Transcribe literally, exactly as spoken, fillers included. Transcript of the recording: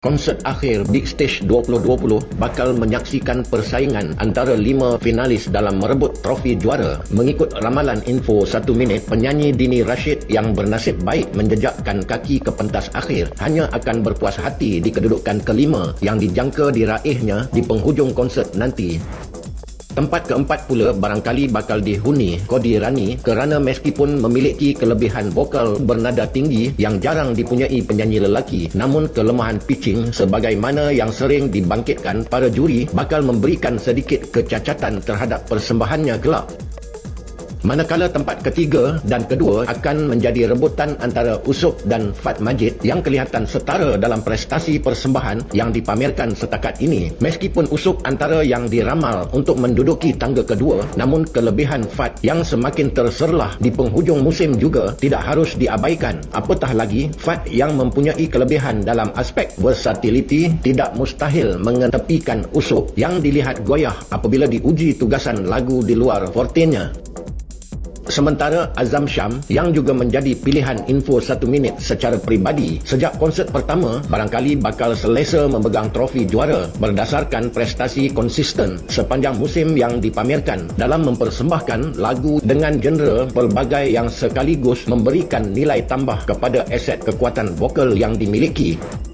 Konsert akhir Big Stage dua ribu dua puluh bakal menyaksikan persaingan antara lima finalis dalam merebut trofi juara. Mengikut ramalan Info satu Minit, penyanyi Dini Rashid yang bernasib baik menjejakkan kaki ke pentas akhir hanya akan berpuas hati di kedudukan kelima yang dijangka diraihnya di penghujung konsert nanti. Tempat keempat pula barangkali bakal dihuni Kodi Rani kerana meskipun memiliki kelebihan vokal bernada tinggi yang jarang dipunyai penyanyi lelaki, namun kelemahan pitching sebagaimana yang sering dibangkitkan para juri bakal memberikan sedikit kecacatan terhadap persembahannya kelak. Manakala tempat ketiga dan kedua akan menjadi rebutan antara Usop dan Fat Majid yang kelihatan setara dalam prestasi persembahan yang dipamerkan setakat ini. Meskipun Usop antara yang diramal untuk menduduki tangga kedua, namun kelebihan Fat yang semakin terserlah di penghujung musim juga tidak harus diabaikan. Apatah lagi, Fat yang mempunyai kelebihan dalam aspek versatility tidak mustahil mengetepikan Usop yang dilihat goyah apabila diuji tugasan lagu di luar fortenya. Sementara Azam Sham yang juga menjadi pilihan Info satu Minit secara peribadi sejak konsert pertama barangkali bakal selesa memegang trofi juara berdasarkan prestasi konsisten sepanjang musim yang dipamerkan dalam mempersembahkan lagu dengan genre pelbagai yang sekaligus memberikan nilai tambah kepada aset kekuatan vokal yang dimiliki.